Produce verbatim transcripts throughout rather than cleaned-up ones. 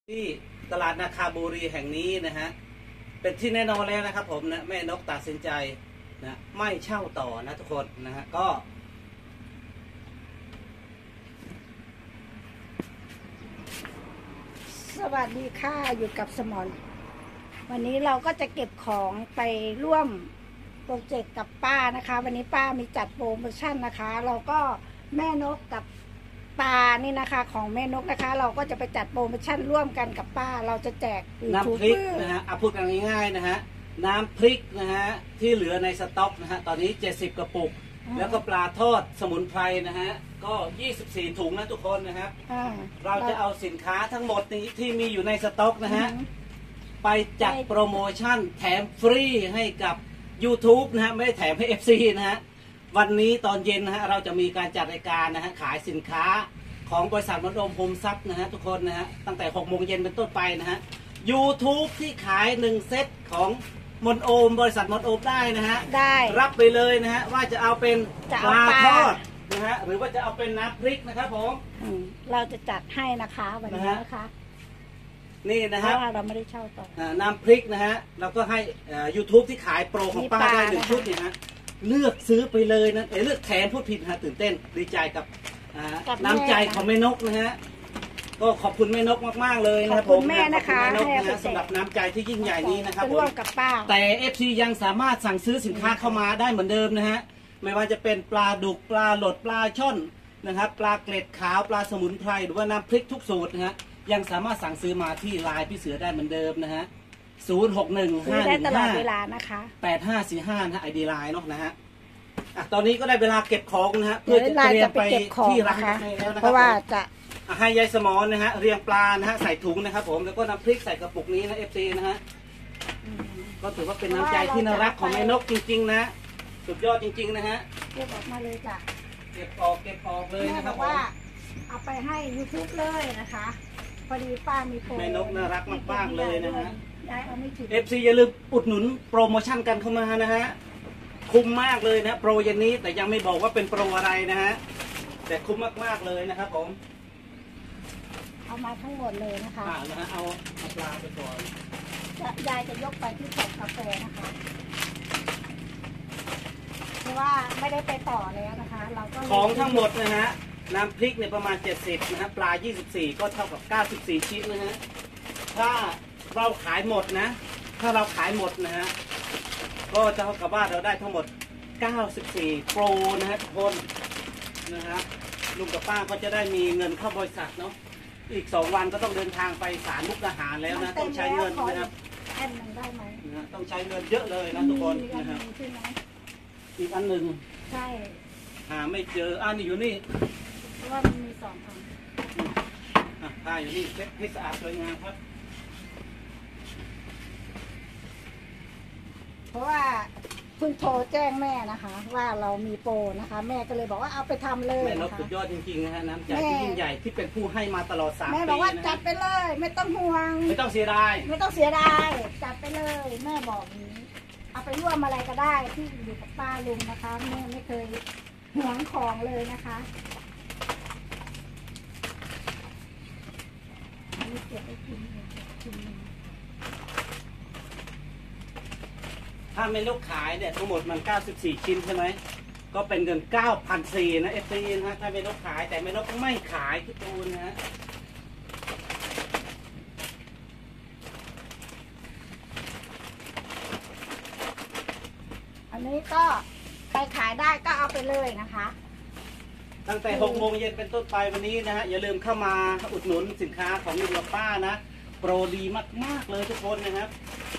ที่ตลาดนาคาบุรีแห่งนี้นะฮะเป็นที่แน่นอนแล้วนะครับผมนะแม่นกตัดสินใจนะไม่เช่าต่อนะทุกคนนะฮะก็สวัสดีค่ะอยู่กับสมรวันนี้เราก็จะเก็บของไปร่วมโปรเจกต์กับป้านะคะวันนี้ป้ามีจัดโปรโมชั่นนะคะเราก็แม่นกกับปลานี่นะคะของแม่นกนะคะเราก็จะไปจัดโปรโมชั่นร่วมกันกับป้าเราจะแจกน้ำพริกนะฮะเอาพูดกันง่ายๆนะฮะน้ำพริกนะฮะที่เหลือในสต็อกนะฮะตอนนี้เจ็ดสิบกระปุกแล้วก็ปลาทอดสมุนไพรนะฮะก็ยี่สิบสี่ถุงนะทุกคนนะครับเราจะเอาสินค้าทั้งหมดนี้ที่มีอยู่ในสต็อกนะฮะไปจัดโปรโมชั่นแถมฟรีให้กับ YouTube นะฮะไม่ได้แถมให้ เอฟ ซี นะฮะวันนี้ตอนเย็นนะฮะเราจะมีการจัดรายการนะฮะขายสินค้าของบริษัทมนโอมโฮมซับนะฮะทุกคนนะฮะตั้งแต่หกโมงเย็นเป็นต้นไปนะฮะ YouTube ที่ขายหนึ่งเซตของมนโอมบริษัทมนโอมได้นะฮะได้รับไปเลยนะฮะว่าจะเอาเป็นปลาทอดนะฮะหรือว่าจะเอาเป็นน้ำพริกนะครับผมเราจะจัดให้นะคะวันนี้นะคะนี่นะฮะเราไม่ได้เช่าต่อน้ำพริกนะฮะเราก็ให้ยูทูบที่ขายโปรของป้าได้หนึ่งชุดเนี่ยฮะเลือกซื้อไปเลยนะเออเลือกแถมพูดผิดฮะตื่นเต้นดีใจกับน้ำใจของแม่นกนะฮะก็ขอบคุณแม่นกมากๆเลยนะครับผมแม่นะคะแม่นกนะสำหรับน้ำใจที่ยิ่งใหญ่นี้นะครับผมแต่ เอฟ ซี ยังสามารถสั่งซื้อสินค้าเข้ามาได้เหมือนเดิมนะฮะไม่ว่าจะเป็นปลาดุกปลาหลดปลาช่อนนะครับปลาเกล็ดขาวปลาสมุนไพรหรือว่าน้ำพริกทุกสูตรนะฮะยังสามารถสั่งซื้อมาที่ไลน์พี่เสือได้เหมือนเดิมนะฮะศูนย์หกหนึ่งห้าหนึ่งห้าแปดห้าสี่ห้านะฮะไอดีไลน์เนาะนะฮะตอนนี้ก็ได้เวลาเก็บของนะฮะเพื่อจะเตรียมไปที่ร้านแล้วนะครับเพราะว่าจะให้ยายสมอนนะฮะเรียงปลานะฮะใส่ถุงนะครับผมแล้วก็น้ำพริกใส่กระปุกนี้นะเอฟซีนะฮะก็ถือว่าเป็นน้ำใจที่น่ารักของแม่นกจริงๆนะสุดยอดจริงๆนะฮะเก็บออกมาเลยจ้ะเก็บออกเก็บออกเลยนะครับว่าเอาไปให้ YouTube เลยนะคะพอดีป้ามีโปรแม่นกน่ารักมากๆเลยนะฮะเอฟซีออย่าลืมอุดหนุนโปรโมชั่นกันเข้ามานะฮะคุ้มมากเลยนะโปรเย็นนี้แต่ยังไม่บอกว่าเป็นโปรอะไรนะฮะแต่คุ้มมากๆเลยนะครับผมเอามาทั้งหมดเลยนะคะอ่านะฮะเอาเอาปลาไปก่อนยายจะยกไปที่ช็อปกาแฟนะคะเพราะว่าไม่ได้ไปต่อแล้วนะคะเราก็ของทั้งหมดนะฮะน้ำพริกเนี่ยประมาณเจ็ดสิบนะฮะปลายี่สิบสี่ก็เท่ากับเก้าสิบสี่ชิ้นนะฮะถ้าเราขายหมดนะถ้าเราขายหมดนะฮะก็จะเท่ากับว่าเราได้ทั้งหมดเก้าสิบสี่โปรนะฮะทุกคนนะฮะลุงกับป้าก็จะได้มีเงินเข้าบริษัทเนาะอีกสองวันก็ต้องเดินทางไปศาลมุกดาหารแล้วนะต้องใช้เงินนะครับแอนมันได้ไหมนะต้องใช้เงินเยอะเลยนะทุกคนนะครับอีกอันหนึ่งใช่หาไม่เจออันนี้อยู่นี่เพราะว่ามันมีสองอันอ่ะผ้าอยู่นี่เช็ดให้สะอาดสวยงามครับเพราะว่าเพิ่งโทรแจ้งแม่นะคะว่าเรามีโปรนะคะแม่ก็เลยบอกว่าเอาไปทำเลยแม่นกสุดยอดจริงๆนะฮะน้ำใจที่ยิ่งใหญ่ที่เป็นผู้ให้มาตลอดสามปีแม่บอกว่าจัดไปเลยไม่ต้องห่วงไม่ต้องเสียดายไม่ต้องเสียดายจัดไปเลยแม่บอกนี้เอาไปร่วมอะไรก็ได้ที่อยู่กับป้าลุงนะคะแม่ไม่เคยหวงของเลยนะคะอันนี้เก็บไปกินกินถ้าไม่ลูกขายเนี่ยทั้งหมดมันเก้าสิบสี่ชิ้นใช่ไหมก็เป็นเงิน เก้าพันสี่ร้อย นะ เอฟ ซี นะฮะถ้าไม่ลูกขายแต่ไม่ลูกไม่ขายทุกตัวนะฮะอันนี้ก็ไปขายได้ก็เอาไปเลยนะคะตั้งแต่หกโมงเย็นเป็นต้นไปวันนี้นะฮะอย่าลืมเข้ามาอุดหนุนสินค้าของลุงกับป้านะโปรดีมากๆเลยทุกคนนะครับ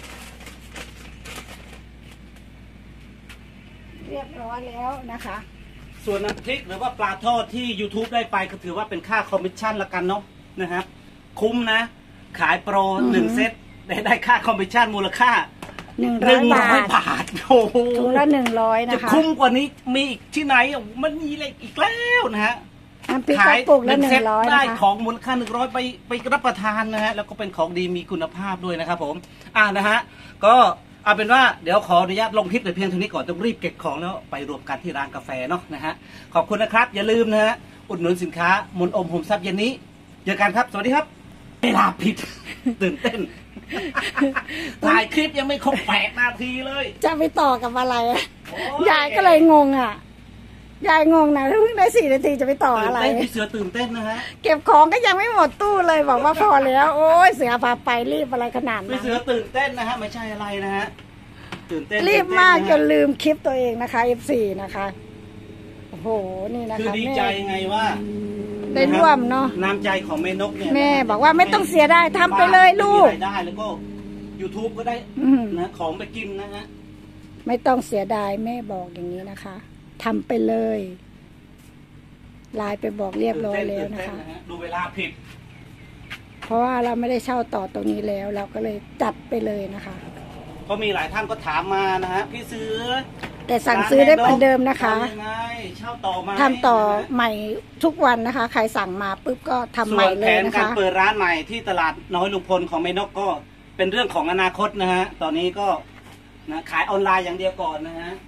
เรียบร้อยแล้วนะคะส่วนน้ำพริกหรือว่าปลาทอดที่ YouTube ได้ไปก็ถือว่าเป็นค่าคอมมิชชั่นละกันเนาะนะครับคุ้มนะขายโปรหนึ่งเซตได้ได้ค่าคอมมิชชั่นมูลค่าหนึ่งร้อยบาทโอ้โหถุงละหนึ่งร้อยนะคะจะคุ้มกว่านี้มีอีกที่ไหนมันมีอะไรอีกแล้วนะฮะขายปุกละหนึ่งร้อยได้ของมูลค่าหนึ่งร้อยไปไปรับประทานนะฮะแล้วก็เป็นของดีมีคุณภาพด้วยนะครับผมอ่านะฮะก็เอาเป็นว่าเดี๋ยวขออนุญาตลงคลิปแต่เพียงเท่านี้ก่อนต้องรีบเก็บของแล้วไปรวมกันที่ร้านกาแฟเนาะนะฮะขอบคุณนะครับอย่าลืมนะฮะอุดหนุนสินค้ามนอมโฮมซับเย็นนี้เจอกันครับสวัสดีครับเวลาผิด ตื่นเต้น ถ่ายคลิปยังไม่ครบแปดนาทีเลยจะไปต่อกับอะไรโอ้ยายก็เลยงงอ่ะยายงงนะเพิ่งได้สี่นาทีจะไปต่อตื่นอะไรเต้นพี่เสือตื่นเต้นนะฮะเก็บของก็ยังไม่หมดตู้เลยบอกว่าพอแล้ว โอ้ยเสือพาไปรีบอะไรขนาดพี่นั้นเสือตื่นเต้นนะฮะไม่ใช่อะไรนะฮะตื่นเต้นรีบมากจตื่นเต้ะลืมคลิปตัวเองนะคะ เอฟ ซี นะคะโอ้โหนี่นะคือคะดีแม่ใจไงว่าได้ร่วมเนาะน้ำใจของแม่นกเนี่ยแม่บอกว่าไม่ต้องเสียดายทำไปเลยลูกมีรายได้แล้วก็ YouTube ก็ได้อืมนะของไปกินนะฮะไม่ต้องเสียดายแม่บอกอย่างนี้นะคะทำไปเลยไลน์ไปบอกเรียบร้อยแล้วนะคะตื่เต้ฮดูเวลาผิดเพราะว่าเราไม่ได้เช่าต่อตรงนี้แล้ว เราก็เลยจัดไปเลยนะคะเพราะมีหลายท่านก็ถามมานะฮะพี่เสือแต่สั่งซื้อได้เหมือนเดิมนะคะทำยังไงเช่าต่อไหมทำต่อนะฮะใหม่ทุกวันนะคะ ใครสั่งมาปุ๊บก็ทำใหม่ส่วนเลแผยนนะการคะเปิดร้านใหม่ที่ตลาดน้อยลุงพลของแม่นกก็เป็นเรื่องของอนาคตนะฮะตอนนี้ก็นะขายออนไลน์อย่างเดียวก่อนนะฮะ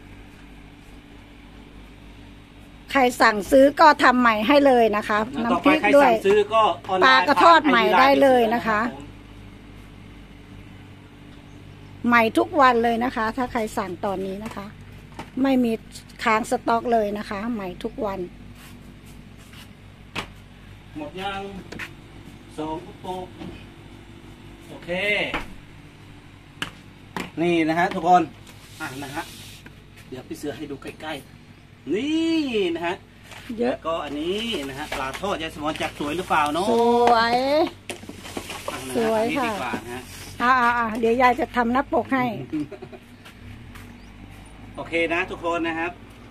ใครสั่งซื้อก็ทำใหม่ให้เลยนะคะต่อน้ำพไปริกใครด้วยสั่งซื้อก็ออนไลน์ปลากระทอดใหม่ได้เลยนะคะ ใหม่ทุกวันเลยนะคะ ถ้าใครสั่งตอนนี้นะคะ ไม่มีค้างสต็อกเลยนะคะ ใหม่ทุกวันหมดยังสองกระปุกโอเค นี่นะฮะทุกคนอ่ะนะฮะเดี๋ยวพี่เสือให้ดูใกล้ๆนี่นะฮะเยอะก็อันนี้นะฮะปลาทอดยายสมรจักสวยหรือเปล่าเนาะสวยอ่ะนะฮะสวยอันนี้ค่ะดีกว่านะฮะอ่าอ่าเดี๋ยวยายจะทำหน้าปกให้โอเคนะทุกคนนะครับ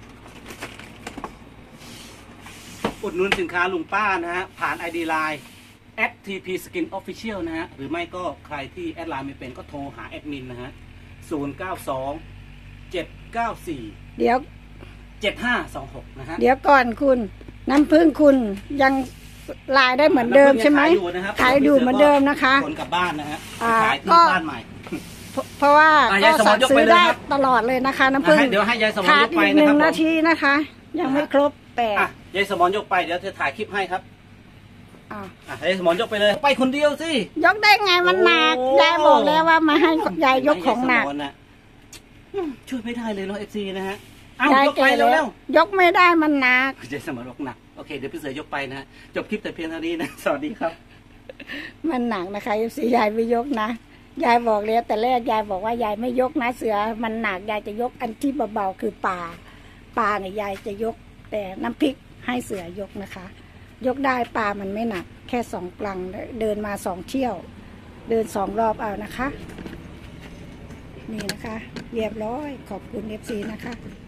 อุดหนุนสินค้าลุงป้านะฮะ ผ่าน ไอ ดี Line แอท ที พี Skin Official นะฮะ หรือไม่ก็ใครที่แอดไลน์ไม่เป็นก็โทรหาแอดมินนะฮะ ศูนย์ เก้า สอง เจ็ด เก้า สี่เดี๋ยวเจ็ด ห้า สอง หก นะฮะเดี๋ยวก่อนคุณ น้ำพึ่งคุณยังลายได้เหมือนเดิมใช่ไหมขายอยู่นะครับขายอยู่เหมือนเดิมนะคะคนกลับบ้านนะฮะอ่าขายที่ก็บ้านใหม่เพราะเพราะว่าอ่ะก็ยายสมรสั่งยกซื้ไปอเลยได้ครับตลอดเลยนะคะ น้ำพึ่งอ่ะให้เดี๋ยวให้ยายสมรขาดยกไปอีกนะหนึ่ครับงผมนาทีนะคะ ยังไม่ครบแปดอ่ะยายสมรยกไปเดี๋ยวจะถ่ายคลิปให้ครับอ่ะอ่ะยายสมรยกไปเลย ไปคนเดียวสิยกได้ไงมันหนักโอ้ยายบอกแล้วว่ามาให้ยายยกของหนักยายสมรน่ะอืมช่วยไม่ได้เลยเนาะเอฟซีนะฮะอ้าวยายยกไปแก่เร็แล้ววยกไม่ได้มันหนักๆยายสมรยกหนักโอเคเดี๋ยวพี่เสือยกไปนะฮะจบคลิปแต่เพียงเท่านี้นะสวัสดีครับมันหนักนะคะยสียายไม่ยกนะยายบอกแล้วแต่แรกยายบอกว่ายายไม่ยกนะเสือมันหนักยายจะยกอันที่เบาๆคือปลาปลาเนี่ยยายจะยก แต่น้ำพริกให้เสือยกนะคะ ยกได้ปลามันไม่หนัก แค่สองปลังเดินมาสองเที่ยว เดินสองรอบเอานะคะ นี่นะคะ เรียบร้อยขอบคุณเอฟซีนะคะ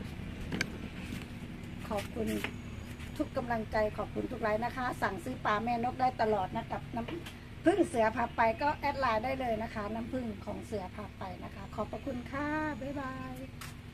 ขอบคุณทุกกำลังใจขอบคุณทุกไลน์นะคะ สั่งซื้อปลาแม่นกได้ตลอดนะกับน้ำพึ่งเสือพาไปก็แอดไลน์ได้เลยนะคะ น้ำพึ่งของเสือพาไปนะคะ ขอบพระคุณค่ะ บ๊ายบาย